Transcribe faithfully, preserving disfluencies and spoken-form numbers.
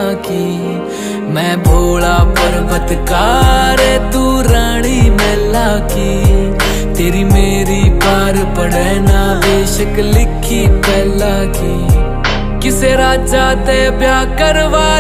की। मैं भोला पर्वतकार तू रानी मैला की। तेरी मेरी पार पड़े ना बेशक लिखी पहला की। किसे राजा ते ब्याह करवा